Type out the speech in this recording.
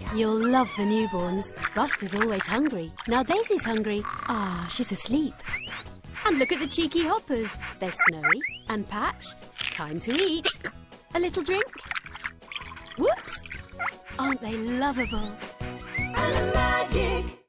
You'll love the newborns. Buster's always hungry. Now Daisy's hungry. Ah, she's asleep. And look at the cheeky hoppers. There's Snowy and Patch. Time to eat. A little drink. Whoops! Aren't they lovable? AniMagic!